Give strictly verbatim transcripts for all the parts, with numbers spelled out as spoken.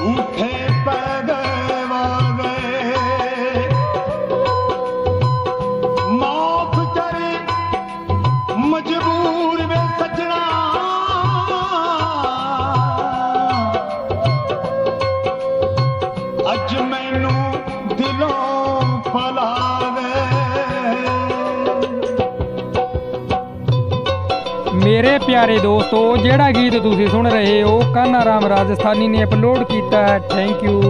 झूठे पैगवावे मौत करी मजबूर वे सजना अज मैनू दिलों फलावे। मेरे प्यारे दोस्तों जेड़ा गीत तुसी सुन रहे हो कान्हा राम राजस्थानी ने अपलोड किया है, थैंक यू।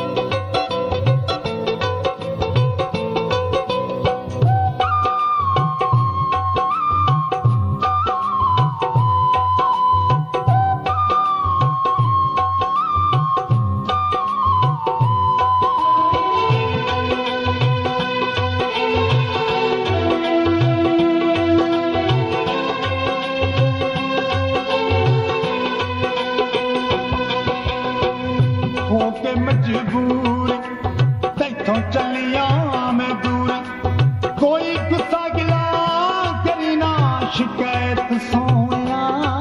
होके मजबूर तैथों चलिया मैं दूर कोई गुस्सा गिला करी ना शिकायत सोया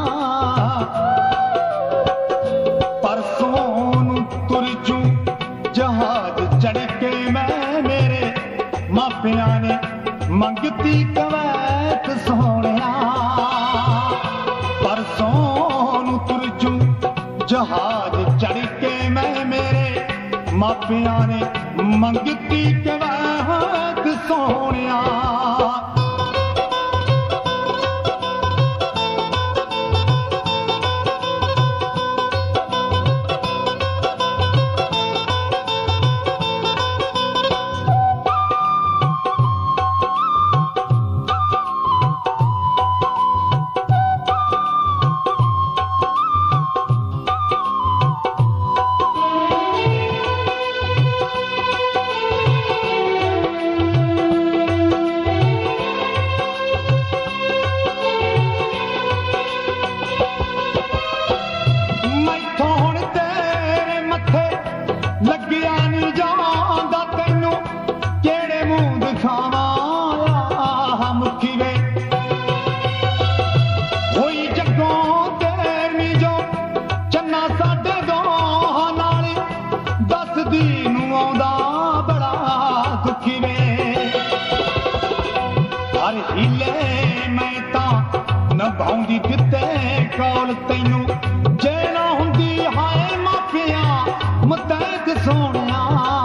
परसों नूं तुर जूं जहाज चढ़ के मैं मेरे मापिया ने मंगती कवैत सोनिया परसों नूं तुर जूं जहाज चढ़ के मैं मेरे मापिया ने मंगती कवैत सोनिया। नभाउंदी दिते कौल तैनू जे ना हुंदी हाय मापिया मुतैद सोनिया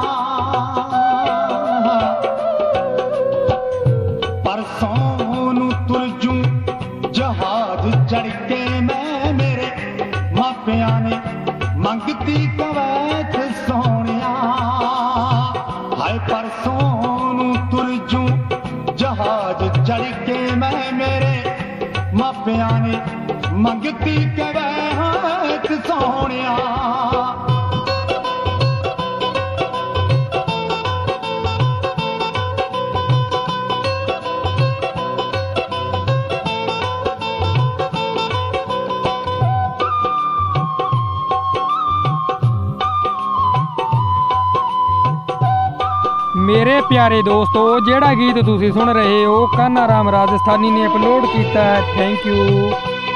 परसों नूं तुर जूं जहाज चढ़ के मैं मेरे मापिया ने मंगती कवैत सोनिया हाय परसों नूं तुर जूं जहाज चढ़ के मैं मेरे मापिया ने मंगती कवैत सोनिया। मेरे प्यारे दोस्तों जेड़ा गीत तुसी सुन रहे हो कान्हा राम राजस्थानी ने अपलोड किया है, थैंक यू।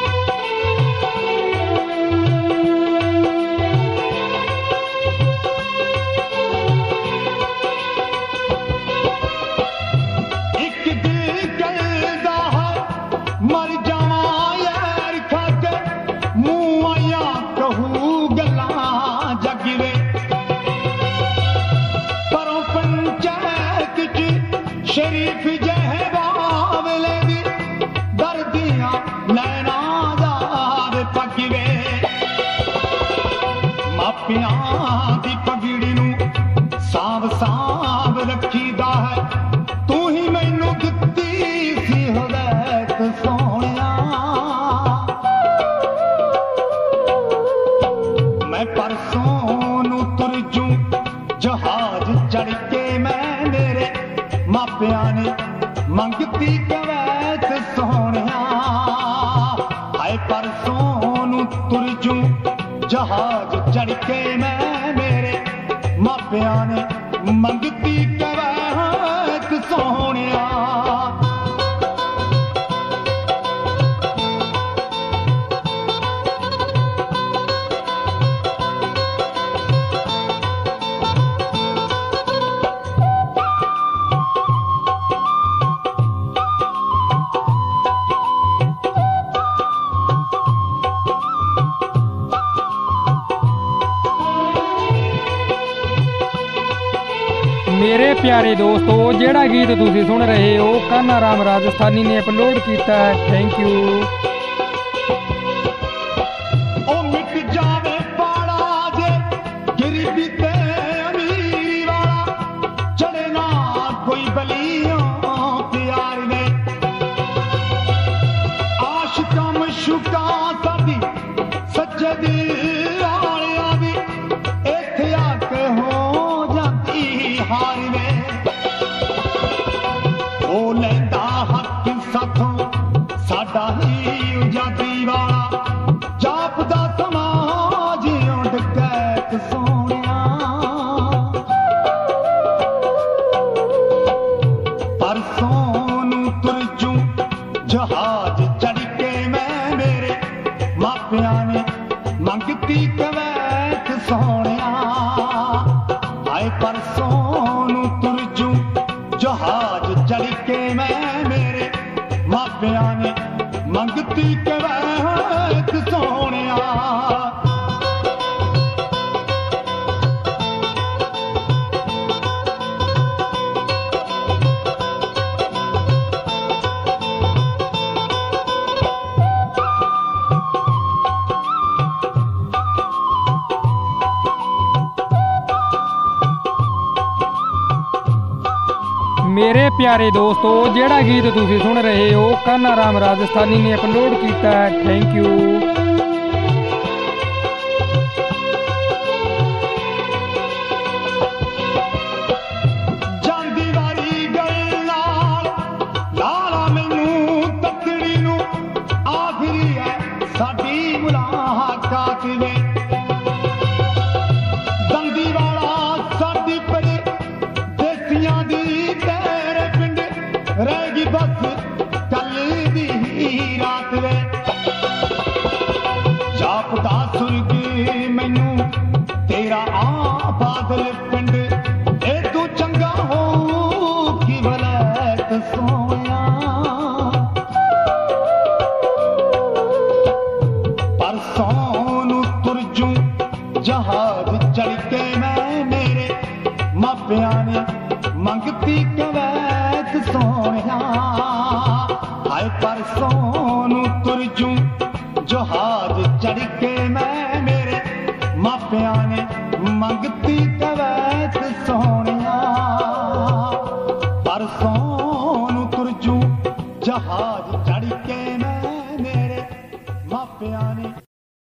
शरीफ जह बावले दी दर्दियां नैना दाद पगिवे मापियां दी पगड़ी नू साव साव रखीदा है तू ही मैनू दित्ती सी हदैयत सोनिया मैं परसों नू तुर जूं जहाज चढ़ के मैं मेरे मापिया ने मंगती कवैत सोनिया हाय परसों नूं तुर जूं जहाज चढ़ के मैं मेरे मापिया ने मंगती कवैत सोनिया। ਮੇਰੇ ਪਿਆਰੇ ਦੋਸਤੋ ਜਿਹੜਾ ਗੀਤ ਤੁਸੀਂ ਸੁਣ ਰਹੇ ਹੋ ਕਾन्हा राम राजस्थानी ने अपलोड ਕੀਤਾ ਹੈ। Thank you. ਉਹ ਮਿਟ ਜਾਵੇ ਪਾਲਾ ਜੇ ਗਰੀਬੀ ਤੇ ਅਮੀਰੀ ਵਾਲਾ, ਚੜੇ ਨਾ ਕੋਈ ਬਲੀਆਂ ਪਿਆਰ ਨੇ। ਆਸ਼ਿਕਾਂ ਮਸ਼ੂਕਾਂ ਸਾਡੀ ਸੱਚੇ ਦਿਲ ਵਾਲਿਆਂ ਦੀ ਇੱਥੇ ਆ ਕੇ ਹੋ ਜਾਂਦੀ ਹਾਰ ਵੇ। ਉਹ ਲੈਂਦਾ ਹੱਕ ਸਾਥੋਂ ਸਾਡਾ ਹੀ ਆਜ਼ਾਦੀ ਵਾਲਾ, ਜਾਪਦਾ ਸਮਾਜ ਉੱਡ ਕੇ ਸੋਹਣਿਆ। ਪਰਸੋਂ ਨੂੰ ਤੁਰ ਜੂ ਜਹਾਜ਼ ਚੜ ਕੇ ਮੈਂ, ਮੇਰੇ ਮਾਪਿਆਂ ਨੇ ਮੰਗਤੀ ਕਵੈਤ ਸੋਹਣਿਆ। ਆਏ ਪਰਸੋਂ ਨੂੰ ਤੁਰ ਜੂ ਜਹਾਜ਼ ਚੜ ਕੇ ਮੈਂ, ਮੇਰੇ ਮਾਪਿਆਂ ਨੇ ਮੰਗਤੀ ਕਵੈਤ ਸੋਹਣਿਆ। ਮੇਰੇ ਪਿਆਰੇ ਦੋਸਤੋ ਜਿਹੜਾ ਗੀਤ ਤੁਸੀਂ ਸੁਣ ਰਹੇ ਹੋ कान्हा राम राजस्थानी ने अपलोड ਕੀਤਾ ਹੈ। Thank you. ਜਾਂਦੀ ਵਾਰੀ ਗੱਲ ਨਾਲ ਲਾਲਾ ਮੈਨੂੰ ਤਕੜੀ ਨੂੰ, ਆਖਰੀ ਹੈ ਸਾਡੀ ਮੁਲਾਕਾਤ ਵੇ। ਦੰਦੀ ਵਾਲਾ ਸਾਡੀ ਪਰੇ ਦੇਸੀਆਂ ਦੀ ਤੇਰੇ ਪਿੰਡ ਰਹਿ ਗਈ ਬਸ ਕੱਲ ਦੀ ਰਾਤ ਵੇ। ਜਾਪਦਾ ਸੁਰਗ ਮੈਨੂੰ ਤੇਰਾ ਆ ਬਾਦਲ ਪਿੰਡ, ਇਹ ਤੂੰ ਚੰਗਾ ਹੋ ਕੀ ਵਲੈਤ ਸੋਹਣਿਆ। ਪਰਸੋਂ ਨੂੰ ਤੁਰ ਜੂ ਜਹਾਜ਼ ਚੜ ਕੇ ਮੈਂ, ਮੇਰੇ ਮਾਪਿਆਂ ਨੇ ਮੰਗਤੀ ਕਵੈਤ ਸੋਹਣਿਆ। ਹਾਏ ਪਰਸੋਂ ਨੂੰ ਤੁਰ ਜੂ ਜਹਾਜ਼ ਚੜ ਕੇ ਮੈਂ, ਮੇਰੇ ਮਾਪਿਆਂ ਨੇ ਮੰਗਤੀ ਕਵੈਤ ਸੋਹਣਿਆ। ਪਰਸੋਂ ਨੂੰ ਤੁਰ ਜੂ ਜਹਾਜ਼